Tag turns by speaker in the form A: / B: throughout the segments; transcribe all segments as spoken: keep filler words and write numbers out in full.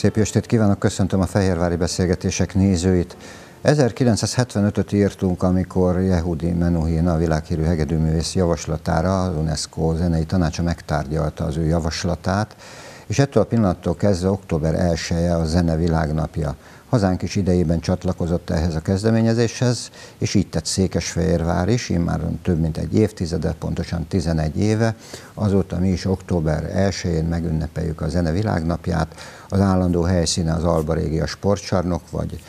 A: Szép estét kívánok, köszöntöm a Fehérvári Beszélgetések nézőit. ezerkilencszázhetvenötöt írtunk, amikor Yehudi Menuhin, a világhírű hegedűművész javaslatára az UNESCO zenei tanácsa megtárgyalta az ő javaslatát, és ettől a pillanattól kezdve október elseje a zene világnapja. Hazánk is idejében csatlakozott ehhez a kezdeményezéshez, és így tett Székesfehérvár is, immáron több mint egy évtizede, pontosan tizenegy éve. Azóta mi is október elsején megünnepeljük a zene világnapját. Az állandó helyszíne az Alba Régia sportcsarnok, vagy,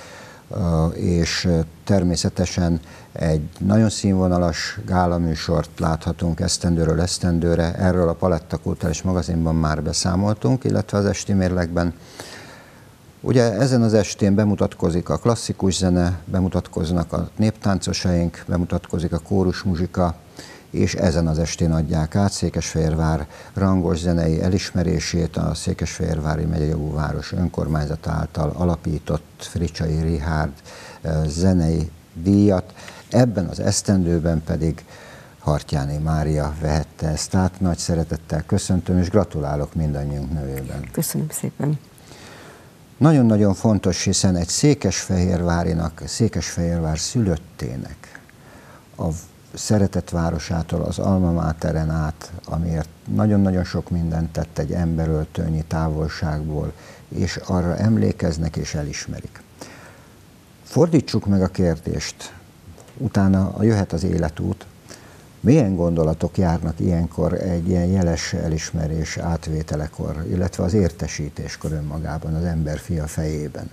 A: és természetesen egy nagyon színvonalas gálaműsort láthatunk esztendőről esztendőre. Erről a Paletta Kulturális magazinban már beszámoltunk, illetve az esti mérlegben. Ugye ezen az estén bemutatkozik a klasszikus zene, bemutatkoznak a néptáncosaink, bemutatkozik a kórusmuzsika, és ezen az estén adják át Székesfehérvár rangos zenei elismerését a Székesfehérvári megyejogú város önkormányzata által alapított Fricsai Richárd zenei díjat. Ebben az esztendőben pedig Hartjáné Mária vehette ezt át. Nagy szeretettel köszöntöm, és gratulálok mindannyiunk nevében.
B: Köszönöm szépen.
A: Nagyon-nagyon fontos, hiszen egy székesfehérvárinak, Székesfehérvár szülöttének, a szeretett városától az Alma Materen át, amiért nagyon-nagyon sok mindent tett egy emberöltőnyi távolságból, és arra emlékeznek és elismerik. Fordítsuk meg a kérdést, utána jöhet az életút. Milyen gondolatok járnak ilyenkor egy ilyen jeles elismerés átvételekor, illetve az értesítéskor önmagában az ember fia fejében?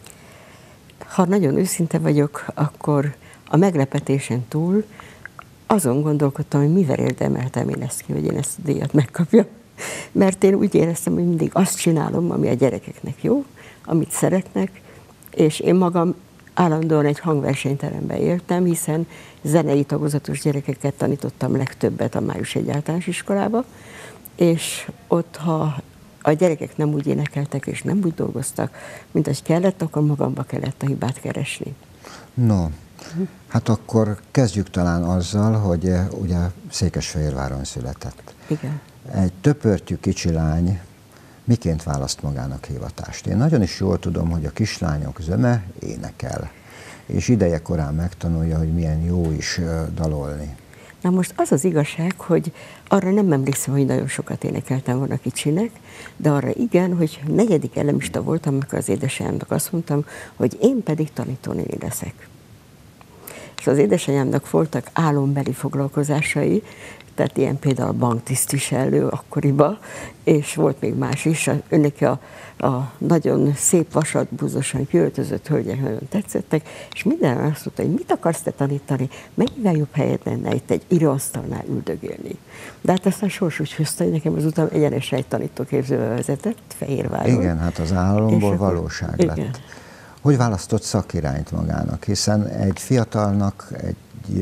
B: Ha nagyon őszinte vagyok, akkor a meglepetésen túl azon gondolkodtam, hogy mivel érdemeltem én ezt ki, hogy én ezt a díjat megkapjam. Mert én úgy éreztem, hogy mindig azt csinálom, ami a gyerekeknek jó, amit szeretnek, és én magam állandóan egy hangversenyteremben éltem, hiszen zenei tagozatos gyerekeket tanítottam legtöbbet a Május egy általános iskolába, és ott, ha a gyerekek nem úgy énekeltek és nem úgy dolgoztak, mint ahogy kellett, akkor magamba kellett a hibát keresni.
A: No, hát akkor kezdjük talán azzal, hogy ugye Székesfehérváron született.
B: Igen.
A: Egy töpörtyű kicsi lány miként választ magának hivatást? Én nagyon is jól tudom, hogy a kislányok zöme énekel, és ideje korán megtanulja, hogy milyen jó is dalolni.
B: Na most az az igazság, hogy arra nem emlékszem, hogy nagyon sokat énekeltem volna kicsinek, de arra igen, hogy negyedik elemista voltam, amikor az édesanyámnak azt mondtam, hogy én pedig tanítónéni leszek. És az édesanyámnak voltak álombeli foglalkozásai, tehát ilyen például banktisztviselő akkoriban, és volt még más is. Önnek a, a nagyon szép vasatbúzosan kiöltözött hölgyek nagyon tetszettek, és minden azt mondta, hogy mit akarsz te tanítani, mennyivel jobb helyed lenne itt egy íróasztalnál üldögélni. De hát aztán sors úgy hozta, hogy nekem azután egyenesen egy tanítóképzőbe vezetett Fehérváron.
A: Igen, hát az álomból valóság lett. Igen. Hogy választott szakirányt magának? Hiszen egy fiatalnak, egy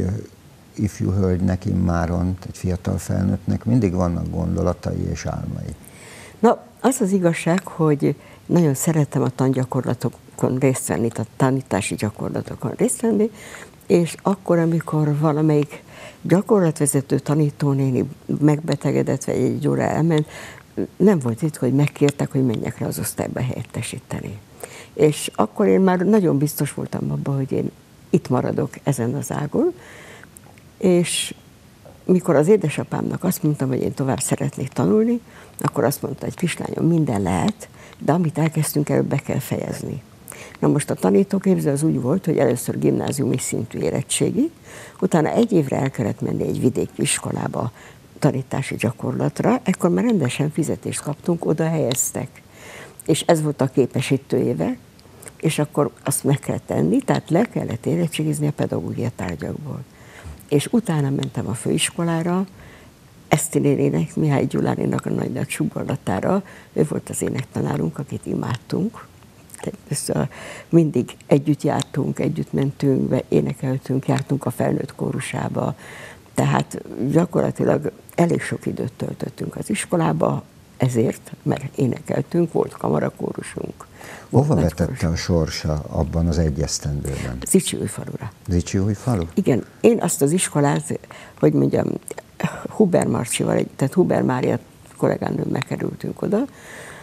A: ifjú hölgynek immáron, egy fiatal felnőttnek mindig vannak gondolatai és álmai.
B: Na, az az igazság, hogy nagyon szerettem a tangyakorlatokon részt venni, a tanítási gyakorlatokon részt venni, és akkor, amikor valamelyik gyakorlatvezető tanítónéni megbetegedett, vagy egy óra elment, nem volt itt, hogy megkértek, hogy menjek le az osztályba helyettesíteni. És akkor én már nagyon biztos voltam abban, hogy én itt maradok ezen az ágon, és mikor az édesapámnak azt mondtam, hogy én tovább szeretnék tanulni, akkor azt mondta, hogy kislányom, minden lehet, de amit elkezdtünk, előbb be kell fejezni. Na most a tanítóképző az úgy volt, hogy először gimnáziumi szintű érettségi, utána egy évre el kellett menni egy vidéki iskolába tanítási gyakorlatra, ekkor már rendesen fizetést kaptunk, oda helyeztek. És ez volt a képesítő éve, és akkor azt meg kellett tenni, tehát le kellett érettségizni a pedagógia tárgyakból. És utána mentem a főiskolára, Eszti nénének, Mihály Gyulánénak a nagy-nagy sugorlatára. Ő volt az énektanárunk, akit imádtunk. Mindig együtt jártunk, együtt mentünk, be, énekeltünk, jártunk a felnőtt kórusába. Tehát gyakorlatilag elég sok időt töltöttünk az iskolába, ezért, mert énekeltünk, volt kamarakórusunk.
A: Hova vetette a sorsa abban az egy esztendőben?
B: Zichyújfalura.
A: Zichyújfalu?
B: Igen, én azt az iskolát, hogy mondjam, Huber Marcsival, tehát Huber Mária kollégánőmmel kerültünk oda,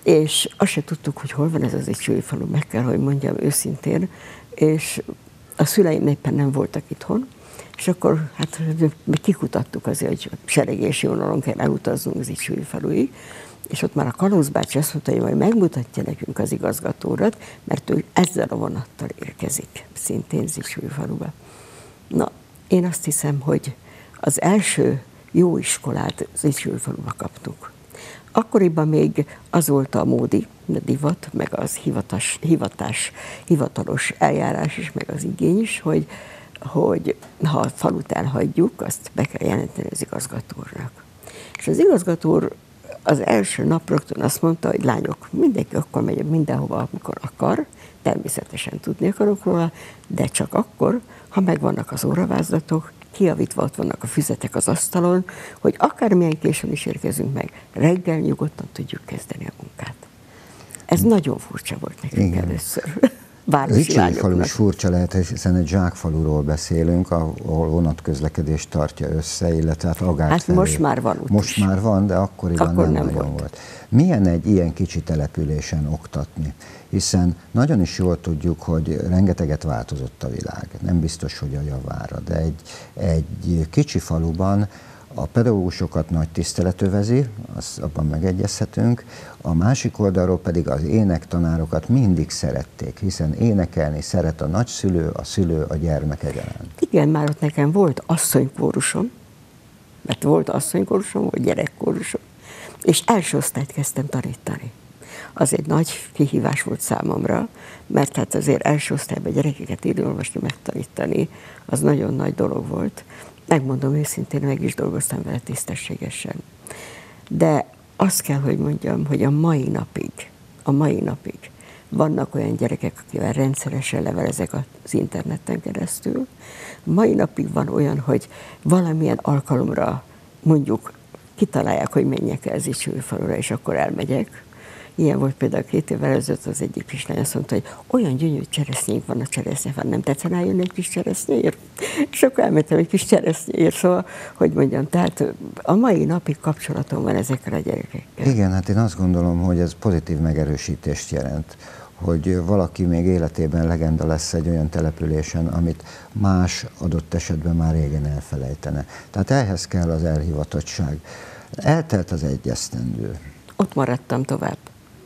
B: és azt se tudtuk, hogy hol van ez az Icsői falu, meg kell, hogy mondjam őszintén, és a szüleim éppen nem voltak itthon, és akkor hát mi kikutattuk azért, hogy seregési vonalon kell elutaznunk az Icsői faluig, és ott már a kalózbácsi azt mondta, hogy majd megmutatja nekünk az igazgatórat, mert ő ezzel a vonattal érkezik, szintén Zicsúj faluba. Na, én azt hiszem, hogy az első jó iskolát Zicsúj faluba kaptuk. Akkoriban még az volt a módi, a divat, meg az hivatás, hivatás, hivatalos eljárás is, meg az igény is, hogy, hogy ha a falut elhagyjuk, azt be kell jelenteni az igazgatónak. És az igazgató az első nap rögtön azt mondta, hogy lányok, mindenki akkor megy mindenhova, amikor akar, természetesen tudni akarok róla, de csak akkor, ha megvannak az óravázlatok, kijavítva ott vannak a füzetek az asztalon, hogy akármilyen későn is érkezünk meg, reggel nyugodtan tudjuk kezdeni a munkát. Ez nagyon furcsa volt nekünk Igen. először.
A: Az Icsői falu is furcsa lehet, hiszen egy zsákfaluról beszélünk, ahol vonatközlekedést tartja össze, illetve hát Agár
B: Hát
A: felé.
B: most már van.
A: Most is. Már van, de akkoriban
B: Akkor
A: nem,
B: nem
A: nagyon
B: volt.
A: volt. Milyen egy ilyen kicsi településen oktatni? Hiszen nagyon is jól tudjuk, hogy rengeteget változott a világ. Nem biztos, hogy a javára, de egy, egy kicsi faluban a pedagógusokat nagy tisztelet övezi, az, abban megegyezhetünk, a másik oldalról pedig az énektanárokat mindig szerették, hiszen énekelni szeret a nagyszülő, a szülő, a gyermek egyaránt.
B: Igen, már ott nekem volt asszonykórusom, mert volt asszonykórusom, volt gyerekkórusom, és első osztályt kezdtem tanítani. Az egy nagy kihívás volt számomra, mert hát azért első osztályban gyerekeket írni, olvasni, megtanítani, az nagyon nagy dolog volt. Megmondom őszintén, meg is dolgoztam vele tisztességesen. De azt kell, hogy mondjam, hogy a mai napig, a mai napig vannak olyan gyerekek, akivel rendszeresen levelezek az interneten keresztül. Mai napig van olyan, hogy valamilyen alkalomra mondjuk kitalálják, hogy menjek el Zicsúj falura, és akkor elmegyek. Ilyen volt például két évvel ezelőtt, az egyik kislány azt mondta, hogy olyan gyönyörű cseresznyénk van a cseresznyefán, nem tetszene eljönni egy kis cseresznyéért? És akkor elmentem egy kis cseresznyéért, szóval, hogy mondjam, tehát a mai napig kapcsolatom van ezekkel a gyerekekkel.
A: Igen, hát én azt gondolom, hogy ez pozitív megerősítést jelent, hogy valaki még életében legenda lesz egy olyan településen, amit más adott esetben már régen elfelejtene. Tehát ehhez kell az elhivatottság. Eltelt az egy esztendő.
B: Ott maradtam tovább.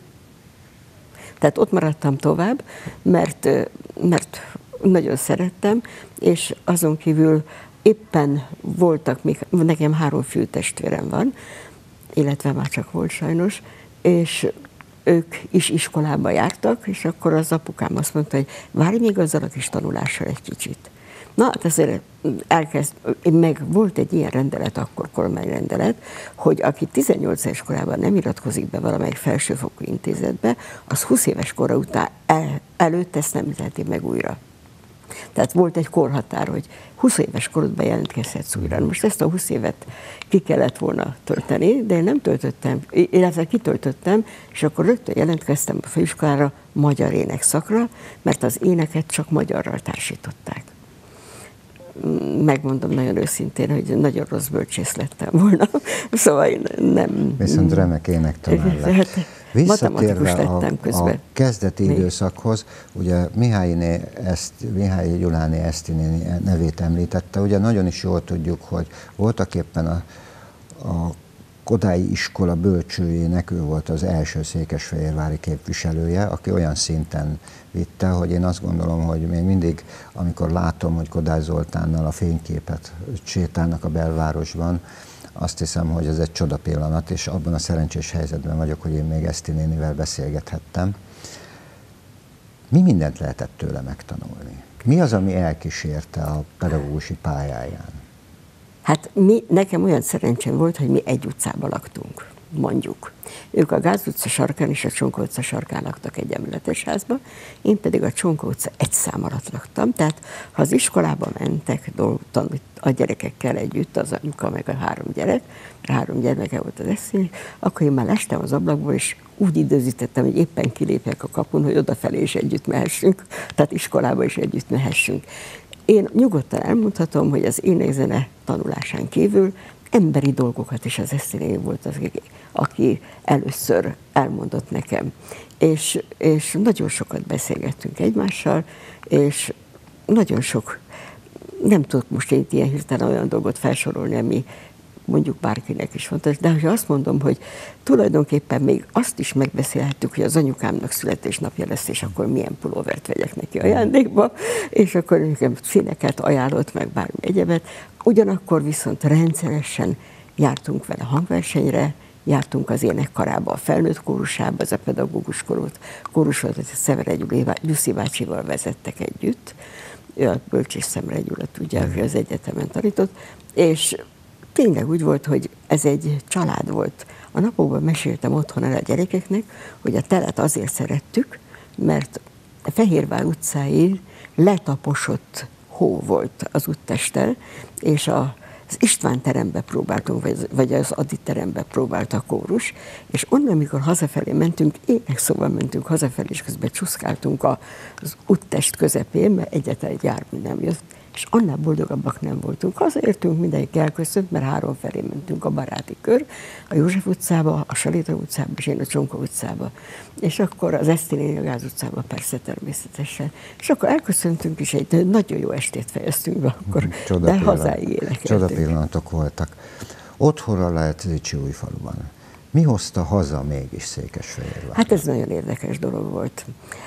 B: Tehát ott maradtam tovább, mert, mert nagyon szerettem, és azon kívül éppen voltak, még, nekem három fültestvérem van, illetve már csak volt sajnos, és ők is iskolába jártak, és akkor az apukám azt mondta, hogy várj még azzal a kis tanulással egy kicsit. Na, hát azért elkezd, meg volt egy ilyen rendelet, akkor kormányrendelet, hogy aki tizennyolc éves korában nem iratkozik be valamelyik felsőfokú intézetbe, az húsz éves kora után el, előtt ezt nem teheti meg újra. Tehát volt egy korhatár, hogy húsz éves korodban jelentkezhetsz újra. Most ezt a húsz évet ki kellett volna tölteni, de én nem töltöttem, illetve kitöltöttem, és akkor rögtön jelentkeztem a főiskolára magyar énekszakra, mert az éneket csak magyarral társították. Megmondom nagyon őszintén, hogy nagyon rossz bölcsész lettem volna, szóval én nem...
A: Viszont remek énektanár lett. Visszatérve a, a kezdeti Még. időszakhoz, ugye Mihályné ezt, Mihály Gyuláné Esztinéni nevét említette, ugye nagyon is jól tudjuk, hogy voltak éppen a, a Kodályi iskola bölcsőjének ő volt az első székesfehérvári képviselője, aki olyan szinten vitte, hogy én azt gondolom, hogy még mindig, amikor látom, hogy Kodály Zoltánnal a fényképet sétálnak a belvárosban, azt hiszem, hogy ez egy csoda pillanat, és abban a szerencsés helyzetben vagyok, hogy én még Eszti nénivel beszélgethettem. Mi mindent lehetett tőle megtanulni? Mi az, ami elkísérte a pedagógusi pályáján?
B: Hát mi, nekem olyan szerencsém volt, hogy mi egy utcában laktunk, mondjuk. Ők a Gáz utca sarkán és a Csonka utca sarkán laktak egy emeletes házba, én pedig a Csonka utca egy szám alatt laktam, tehát ha az iskolába mentek a gyerekekkel együtt, az anyuka meg a három gyerek, a három gyermeke volt az eszély, akkor én már lestem az ablakból, és úgy időzítettem, hogy éppen kilépjek a kapun, hogy odafelé is együtt mehessünk, tehát iskolába is együtt mehessünk. én nyugodtan elmondhatom, hogy az énekzene tanulásán kívül emberi dolgokat is az Eszterné volt az, aki először elmondott nekem. És, és nagyon sokat beszélgettünk egymással, és nagyon sok, nem tudok most én ilyen hirtelen olyan dolgot felsorolni, ami mondjuk bárkinek is fontos, de ha azt mondom, hogy tulajdonképpen még azt is megbeszélhettük, hogy az anyukámnak születésnapja lesz, és akkor milyen pulóvert vegyek neki ajándékba, és akkor nekem színeket ajánlott, meg bármi egyebet. Ugyanakkor viszont rendszeresen jártunk vele hangversenyre, jártunk az énekkarába, a felnőtt kórusába, az a pedagógus kórus volt, hogy Szemere Gyuszi bácsival vezettek együtt, ő a Bölcsés Szemere Gyula tudja, aki az egyetemen tanított, és tényleg úgy volt, hogy ez egy család volt. A napokban meséltem otthon el a gyerekeknek, hogy a telet azért szerettük, mert a Fehérvár utcáin letaposott hó volt az úttesttel, és a az István terembe próbáltunk, vagy, vagy az Adi terembe próbált a kórus, és onnan, amikor hazafelé mentünk, énekszóban mentünk hazafelé, és közben csuszkáltunk az úttest közepén, mert egyetlen egy jármű nem jött, és annál boldogabbak nem voltunk. Hazaértünk, mindenki elköszönt, mert három felé mentünk a baráti kör, a József utcába, a Salita utcába, és én a Csonka utcába. És akkor az Eszterné a Gáz utcába persze természetesen. És akkor elköszöntünk, és egy nagyon jó estét fejeztünk be akkor, Csoda de pillanat. Hazáig énekeltünk.
A: Csoda pillanatok voltak. Otthonra lehet Zichyújfaluban. Mi hozta haza mégis Székesfehérvárt?
B: Hát ez nagyon érdekes dolog volt.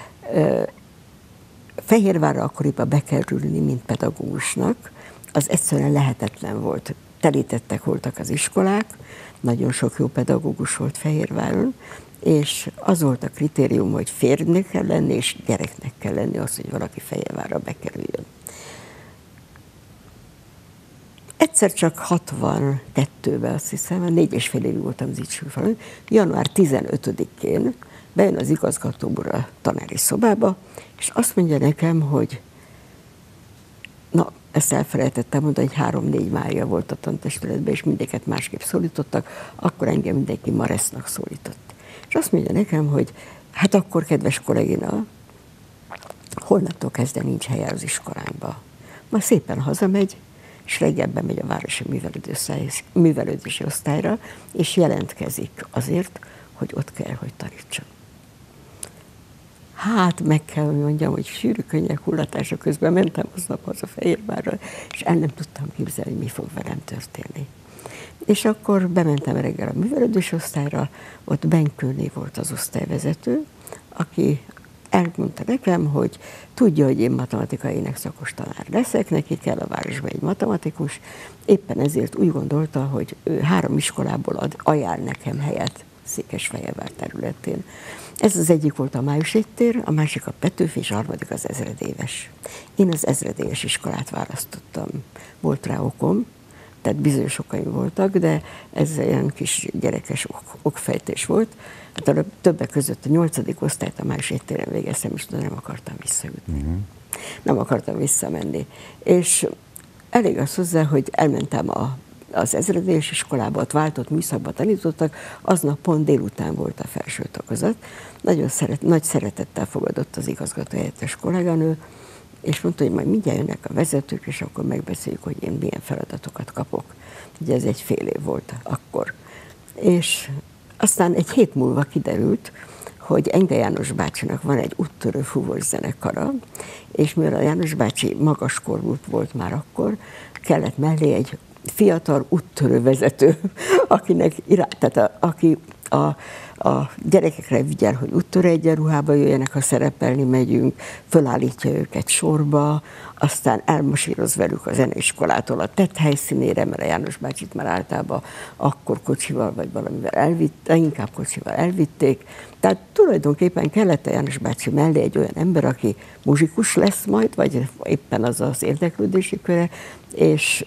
B: Fehérvárra akkoriban bekerülni, mint pedagógusnak, az egyszerűen lehetetlen volt. Telítettek voltak az iskolák, nagyon sok jó pedagógus volt Fehérváron, és az volt a kritérium, hogy férjnek kell lenni, és gyereknek kell lenni az, hogy valaki Fehérvárra bekerüljön. Egyszer csak hatvankettőben, azt hiszem, négy és fél évig voltam Zichyújfalun, január tizenötödikén bejön az igazgató úr a tanári szobába, és azt mondja nekem, hogy na, ezt elfelejtettem mondani, hogy három-négy Mária volt a tantestületben, és mindéket másképp szólítottak, akkor engem mindenki Maresznak szólított. És azt mondja nekem, hogy hát akkor, kedves kollégina, holnaptól kezdve nincs helye az iskolánkba. Ma szépen hazamegy, és reggel bemegy a városi művelődési osztályra, és jelentkezik azért, hogy ott kell, hogy tanítson. Hát meg kell, hogy mondjam, hogy sűrű könnyek hullatása közben mentem aznap haza Fehérvárra, és el nem tudtam képzelni, mi fog velem történni. És akkor bementem reggel a művelődési osztályra, ott Benkőné volt az osztályvezető, aki elmondta nekem, hogy tudja, hogy én matematikai énekszakos tanár leszek, neki kell a városban egy matematikus, éppen ezért úgy gondolta, hogy ő három iskolából ad, ajánl nekem helyet Székesfehérvár területén. Ez az egyik volt a Májusék tér, a másik a Petőfi, és a harmadik az ezredéves. Én az ezredéves iskolát választottam. Volt rá okom, tehát bizonyos okaim voltak, de ez ilyen kis gyerekes ok, okfejtés volt. Hát a többek között a nyolcadik osztályt a Májusék téren végeztem, és de nem akartam visszajutni. Uh-huh. Nem akartam visszamenni. És elég az hozzá, hogy elmentem a az ezredéves iskolába, ott váltott műszakba tanítottak, aznap pont délután volt a felső tagozat. Nagyon szeret, nagy szeretettel fogadott az igazgatóhelyettes kolléganő, és mondta, hogy majd mindjárt jönnek a vezetők, és akkor megbeszéljük, hogy én milyen feladatokat kapok. Ugye ez egy fél év volt akkor. És aztán egy hét múlva kiderült, hogy Enge János bácsinak van egy úttörő fúvós zenekara, és mivel a János bácsi magaskorú volt már akkor, kellett mellé egy fiatal úttörő vezető, akinek irány, tehát a, aki a, a gyerekekre vigyel, hogy úttörő egyenruhába jöjjenek, ha szerepelni megyünk, fölállítja őket sorba, aztán elmasíroz velük a zeneiskolától a tett helyszínére, mert a János bácsit már általában akkor kocsival vagy valamivel elvitte, inkább kocsival elvitték. Tehát tulajdonképpen kellett a János bácsi mellé egy olyan ember, aki muzsikus lesz majd, vagy éppen az az érdeklődési köre, és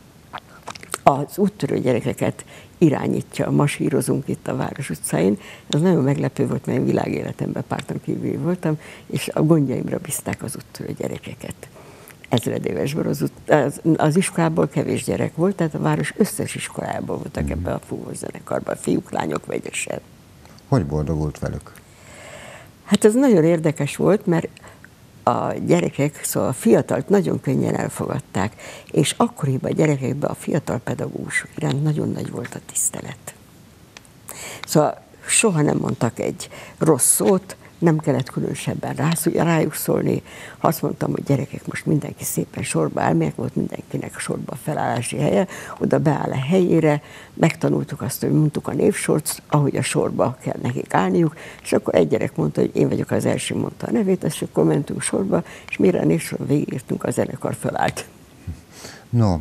B: az úttörő gyerekeket irányítja, masírozunk itt a Város utcáin. Ez nagyon meglepő volt, mert én világéletemben párton kívül voltam, és a gondjaimra bízták az úttörő gyerekeket. Ezredévesből az, az, az iskolából kevés gyerek volt, tehát a város összes iskolából voltak ebben a fúvós zenekarban, fiúk, lányok vegyesen.
A: Hogy boldogult velük?
B: Hát ez nagyon érdekes volt, mert a gyerekek, szóval a fiatalt nagyon könnyen elfogadták, és akkoriban a gyerekekben a fiatal pedagógusok iránt nagyon nagy volt a tisztelet. Szóval soha nem mondtak egy rossz szót, nem kellett különösebben rájuk szólni. Ha azt mondtam, hogy gyerekek, most mindenki szépen sorba áll, miért volt mindenkinek sorba a felállási helye, oda beáll a helyére, megtanultuk azt, hogy mondtuk a névsort, ahogy a sorba kell nekik állniuk, és akkor egy gyerek mondta, hogy én vagyok az első, mondta a nevét, és akkor mentünk sorba, és mire a névsoron végigértünk, a zenekar felállt.
A: No,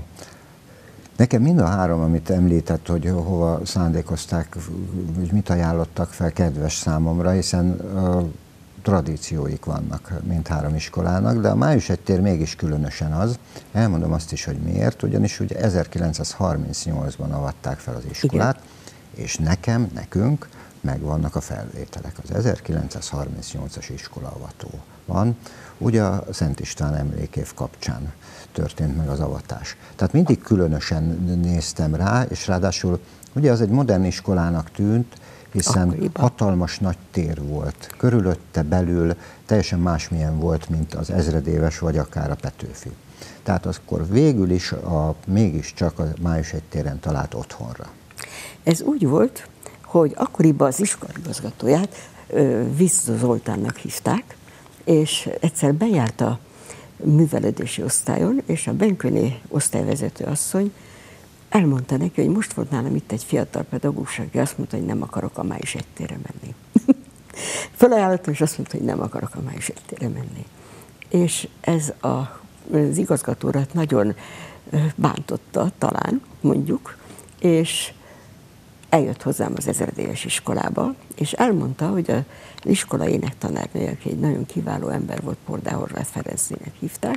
A: nekem mind a három, amit említett, hogy hova szándékozták, hogy mit ajánlottak fel, kedves számomra, hiszen uh, tradícióik vannak mindhárom iskolának, de a Május egy tér mégis különösen az. Elmondom azt is, hogy miért, ugyanis ugye ezerkilencszázharmincnyolcban avatták fel az iskolát, igen. És nekem, nekünk megvannak a felvételek. Az ezerkilencszázharmincnyolcas iskolaavató van, ugye a Szent István emlékév kapcsán történt meg az avatás. Tehát mindig különösen néztem rá, és ráadásul ugye az egy modern iskolának tűnt, hiszen akkoriban hatalmas nagy tér volt. Körülötte belül teljesen másmilyen volt, mint az ezredéves, vagy akár a Petőfi. Tehát akkor végül is a, mégiscsak a Május egy téren talált otthonra.
B: Ez úgy volt, hogy akkoriban az iskola igazgatóját Visz Zoltánnak hívták, és egyszer bejárt a művelődési osztályon, és a Benköné osztályvezető asszony elmondta neki, hogy most volt nálam itt egy fiatal pedagógus, aki azt mondta, hogy nem akarok a Május egy térre menni. Felajánlottam, és azt mondta, hogy nem akarok a Május egy térre menni. És ez a, az igazgatórat nagyon bántotta, talán, mondjuk, és eljött hozzám az ezredéves iskolába, és elmondta, hogy az iskola énektanárnője, aki egy nagyon kiváló ember volt, Pordá Horváth Ferencnének hívták,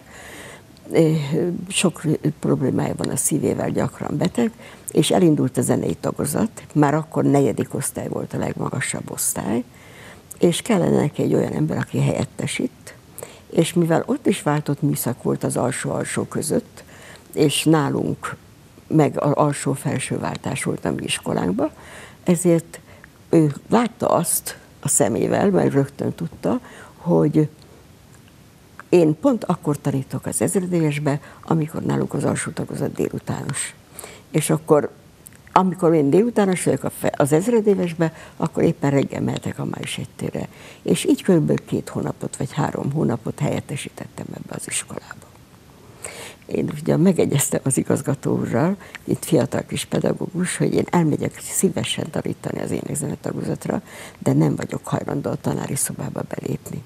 B: sok problémája van a szívével, gyakran beteg, és elindult a zenei tagozat, már akkor negyedik osztály volt a legmagasabb osztály, és kellene neki egy olyan ember, aki helyettesít, és mivel ott is váltott műszak volt az alsó-alsó között, és nálunk meg az alsó-felső váltás volt a mi iskolánkban, ezért ő látta azt a szemével, mert rögtön tudta, hogy én pont akkor tanítok az ezredévesbe, amikor nálunk az alsó tagozat délutános. És akkor, amikor én délutános vagyok az ezredévesbe, akkor éppen reggel mehetek a Május egy térre. És így kb. két hónapot vagy három hónapot helyettesítettem ebbe az iskolába. Én ugye megegyeztem az igazgató úrral, itt fiatal kis pedagógus, hogy én elmegyek szívesen tanítani az énekzene tagozatra, de nem vagyok hajlandó a tanári szobába belépni.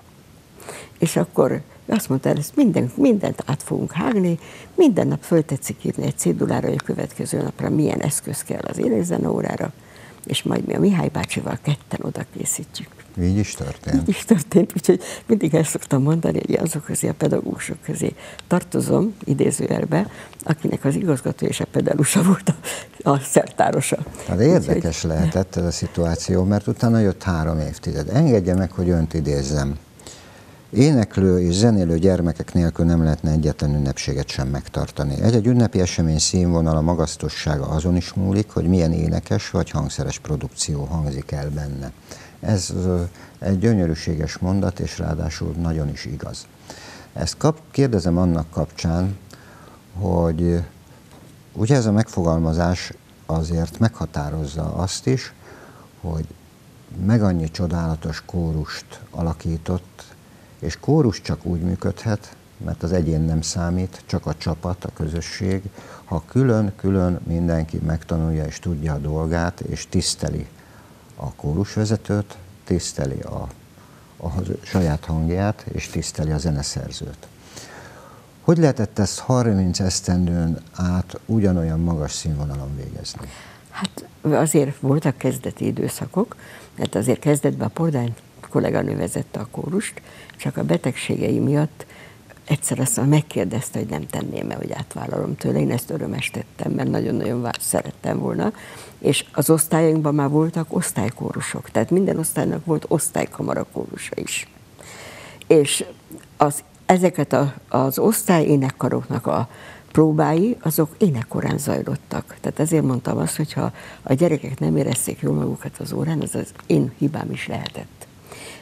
B: És akkor azt mondta, ezt minden, mindent át fogunk hágni, minden nap föltetszik írni egy cédulára, hogy a következő napra milyen eszköz kell az énekzene órára, és majd mi a Mihály bácsival ketten oda készítjük.
A: Így is történt.
B: Így is történt, úgyhogy mindig el szoktam mondani, hogy azok közé, a pedagógusok közé tartozom, idézőjelbe, akinek az igazgató és a pedalusa volt a, a szertárosa.
A: Hát érdekes úgyhogy lehetett ez a szituáció, mert utána jött három évtized. Engedje meg, hogy önt idézzem. Éneklő és zenélő gyermekek nélkül nem lehetne egyetlen ünnepséget sem megtartani. Egy-egy ünnepi esemény színvonala, magasztossága azon is múlik, hogy milyen énekes vagy hangszeres produkció hangzik el benne. Ez egy gyönyörűséges mondat, és ráadásul nagyon is igaz. Ezt kap, kérdezem annak kapcsán, hogy ugye ez a megfogalmazás azért meghatározza azt is, hogy meg annyi csodálatos kórust alakított, és kórus csak úgy működhet, mert az egyén nem számít, csak a csapat, a közösség, ha külön-külön mindenki megtanulja és tudja a dolgát, és tiszteli a kórusvezetőt, tiszteli a, a saját hangját, és tiszteli a zeneszerzőt. Hogy lehetett ezt harminc esztendőn át ugyanolyan magas színvonalon végezni?
B: Hát azért voltak kezdeti időszakok, mert azért kezdetben a Pordán kolléganő vezette a kórust, csak a betegségei miatt egyszer azt megkérdezte, hogy nem tenném-e, hogy átvállalom tőle. Én ezt örömes tettem, mert nagyon-nagyon szerettem volna. És az osztályunkban már voltak osztálykórusok, tehát minden osztálynak volt osztálykamara kórusa is. És az, ezeket a, az osztályénekkaroknak a próbái, azok énekkorán zajlottak. Tehát ezért mondtam azt, hogy ha a gyerekek nem érezték jól magukat az órán, az az én hibám is lehetett.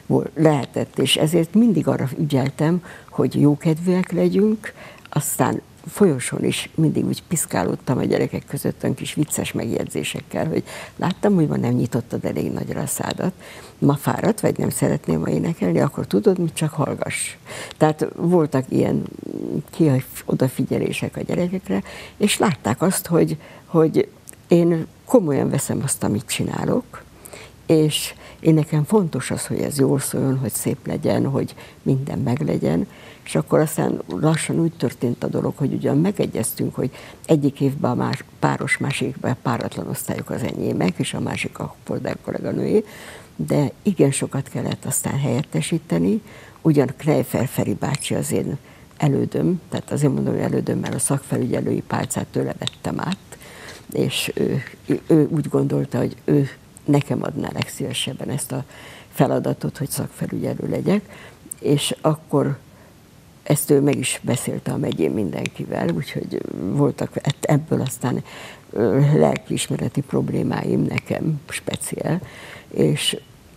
B: lehetett, és ezért mindig arra ügyeltem, hogy jókedvűek legyünk, aztán folyosón is mindig úgy piszkálódtam a gyerekek között olyan kis vicces megjegyzésekkel, hogy láttam, hogy ma nem nyitottad elég nagyra a szádat, ma fáradt, vagy nem szeretném ma énekelni, akkor tudod, mit, csak hallgass. Tehát voltak ilyen odafigyelések a gyerekekre, és látták azt, hogy, hogy én komolyan veszem azt, amit csinálok, és én nekem fontos az, hogy ez jól szóljon, hogy szép legyen, hogy minden meglegyen, és akkor aztán lassan úgy történt a dolog, hogy ugyan megegyeztünk, hogy egyik évben a más, páros, másik évben páratlan osztályok az enyémek, és a másik a Polgár kolléganőjé, de igen sokat kellett aztán helyettesíteni, ugyan Kneifer Feri bácsi az én elődöm, tehát azért mondom, hogy elődöm, mert a szakfelügyelői pálcát tőle vettem át, és ő, ő úgy gondolta, hogy ő nekem adná legszívesebben ezt a feladatot, hogy szakfelügyelő legyek, és akkor ezt ő meg is beszélte a megyén mindenkivel, úgyhogy voltak ebből aztán lelkiismereti problémáim nekem speciál, és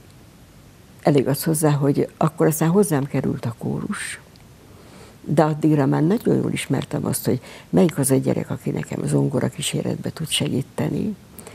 B: elég az hozzá, hogy akkor aztán hozzám került a kórus, de addigra már nagyon jól ismertem azt, hogy melyik az a gyerek, aki nekem zongora kíséretbe tud segíteni,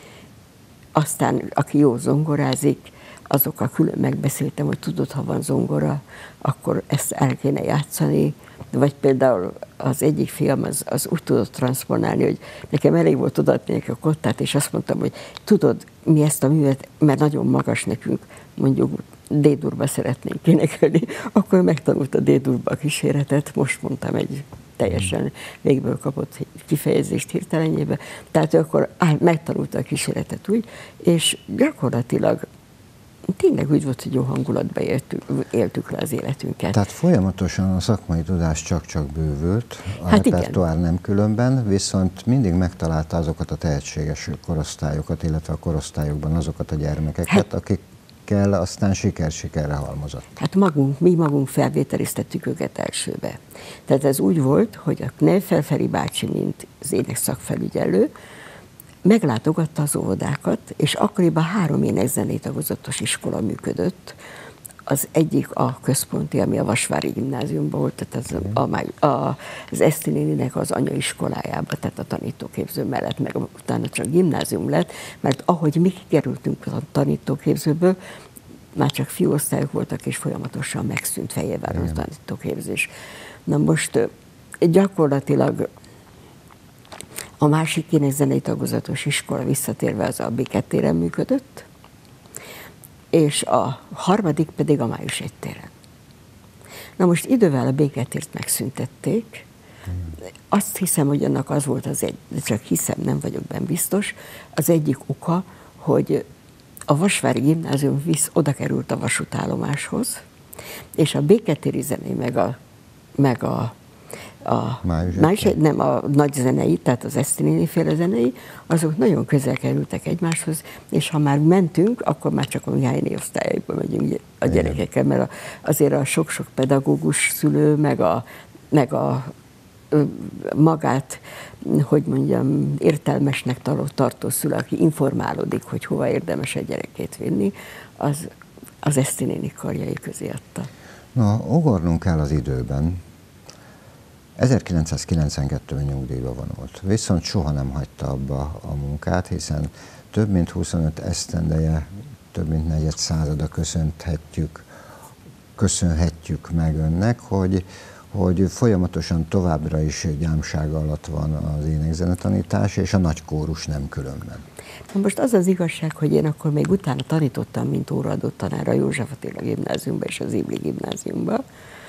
B: aztán aki jó zongorázik, azokkal külön megbeszéltem, hogy tudod, ha van zongora, akkor ezt el kéne játszani, vagy például az egyik fiam az, az úgy tudott transponálni, hogy nekem elég volt odaadni neki a kottát, és azt mondtam, hogy tudod, mi ezt a művet, mert nagyon magas nekünk, mondjuk D-durba szeretnénk énekelni, akkor megtanult a D-durba a kíséretet, most mondtam egy teljesen végből kapott kifejezést hirtelenjébe, tehát ő akkor áll, megtanulta a kíséretet úgy, és gyakorlatilag tényleg úgy volt, hogy jó hangulatban éltük, éltük le az életünket.
A: Tehát folyamatosan a szakmai tudás csak-csak bővült, a
B: hát
A: repertoár
B: igen.
A: nem különben, viszont mindig megtalálta azokat a tehetséges korosztályokat, illetve a korosztályokban azokat a gyermekeket, hát, akikkel aztán siker-sikerre halmozott.
B: Hát magunk, mi magunk felvételiztettük őket elsőbe. Tehát ez úgy volt, hogy a Kneifer Feri bácsi, mint az ének szakfelügyelő, meglátogatta az óvodákat, és akkoriban három énekzenei tagozatos iskola működött. Az egyik a központi, ami a Vasvári gimnáziumban volt, tehát az, a, a, az Eszti néninek az anyaiskolájában, tehát a tanítóképző mellett, meg utána csak gimnázium lett, mert ahogy mi kikerültünk a tanítóképzőből, már csak fiúosztályok voltak, és folyamatosan megszűnt Fejérváron a tanítóképzés. Na most gyakorlatilag a másik énekzenei tagozatos iskola visszatérve az a bé kettő téren működött, és a harmadik pedig a Május egy téren. Na most idővel a bé kettőt megszüntették. Azt hiszem, hogy annak az volt az egy, csak hiszem, nem vagyok benne biztos, az egyik oka, hogy a Vasvári gimnázium visz oda került a vasútállomáshoz, és a bé kettő zenei meg a, meg a a, május, nem a nagy zenei, tehát az Eszti néni féle zenei, azok nagyon közel kerültek egymáshoz, és ha már mentünk, akkor már csak a Mihályné osztályaiba megyünk a gyerekekkel, mert azért a sok-sok pedagógus szülő, meg a, meg a magát, hogy mondjam, értelmesnek tartó szülő, aki informálódik, hogy hova érdemes a gyerekét vinni, az, az Eszti néni karjai közé adta.
A: Na, ugornunk kell az időben. ezerkilencszázkilencvenkettőben nyugdíjba vonult, viszont soha nem hagyta abba a munkát, hiszen több mint huszonöt esztendeje, több mint negyed százada köszönhetjük, köszönhetjük meg önnek, hogy, hogy folyamatosan továbbra is gyámsága alatt van az énekzenetanítás, és a nagy kórus nem különben.
B: Na most az az igazság, hogy én akkor még utána tanítottam, mint óraadó tanár a József Attila gimnáziumban és az Ybli gimnáziumban,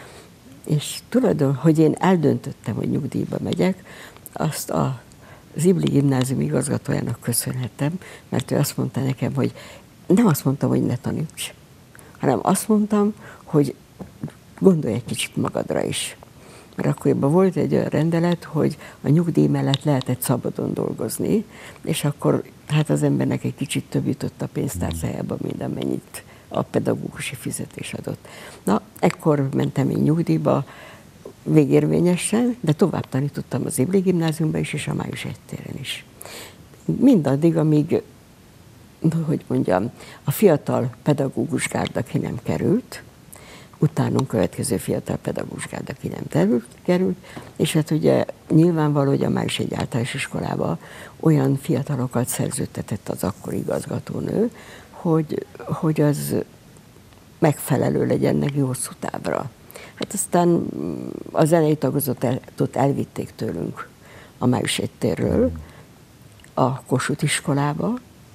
B: és tulajdon, hogy én eldöntöttem, hogy nyugdíjba megyek, azt a, az Ybli gimnázium igazgatójának köszönhetem, mert ő azt mondta nekem, hogy nem azt mondtam, hogy ne taníts, hanem azt mondtam, hogy gondolj egy kicsit magadra is. Mert akkoriban volt egy olyan rendelet, hogy a nyugdíj mellett lehetett szabadon dolgozni, és akkor hát az embernek egy kicsit több jutott a pénztárcájába, mint amennyit a pedagógusi fizetés adott. Na, ekkor mentem én nyugdíjba végérvényesen, de tovább tanítottam az Ybli gimnáziumban is, és a Május egy téren is. Mindaddig, amíg hogy mondjam, a fiatal pedagógus gárda ki nem került, utánunk következő fiatal pedagógus gárda ki nem terült, került, és hát ugye nyilvánvaló, hogy a Május egy általános iskolába olyan fiatalokat szerződtetett az akkori igazgatónő, hogy, hogy az megfelelő legyen neki hosszú távra. Hát aztán a zenei tagozatot elvitték tőlünk a Május egy térről a Kossuth iskolába.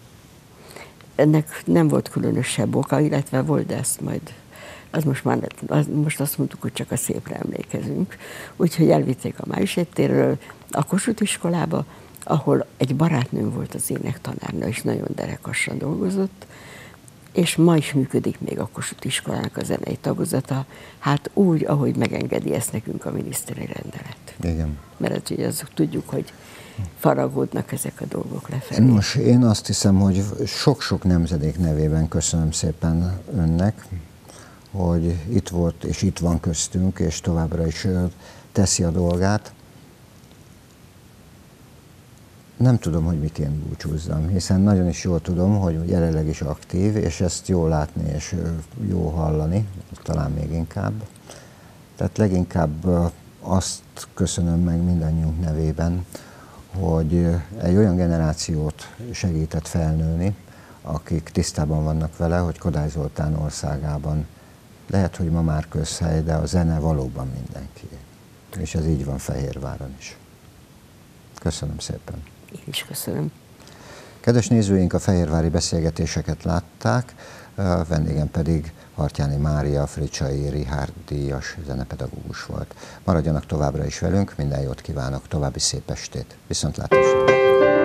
B: Ennek nem volt különösebb oka, illetve volt, de ezt majd, az most már az, most azt mondtuk, hogy csak a szépre emlékezünk. Úgyhogy elvitték a Május egy térről a Kossuth iskolába, ahol egy barátnőm volt az énektanárnő, és nagyon derekassan dolgozott, és ma is működik még a Kossuth iskolának a zenei tagozata, hát úgy, ahogy megengedi ezt nekünk a miniszteri rendelet.
A: Igen.
B: Mert ugye azt tudjuk, hogy faragódnak ezek a dolgok lefelé.
A: Nos, én azt hiszem, hogy sok-sok nemzedék nevében köszönöm szépen önnek, hogy itt volt és itt van köztünk, és továbbra is teszi a dolgát. Nem tudom, hogy miként búcsúzzam, hiszen nagyon is jól tudom, hogy jelenleg is aktív, és ezt jó látni és jó hallani, talán még inkább. Tehát leginkább azt köszönöm meg mindannyiunk nevében, hogy egy olyan generációt segített felnőni, akik tisztában vannak vele, hogy Kodály Zoltán országában lehet, hogy ma már közhely, de a zene valóban mindenki. És ez így van Fehérváron is. Köszönöm szépen.
B: Én is köszönöm.
A: Kedves nézőink, a fehérvári beszélgetéseket látták, a vendégem pedig Hartyány Mária, Fricsai Richárd díjas zenepedagógus volt. Maradjanak továbbra is velünk, minden jót kívánok, további szép estét. Viszontlátásra!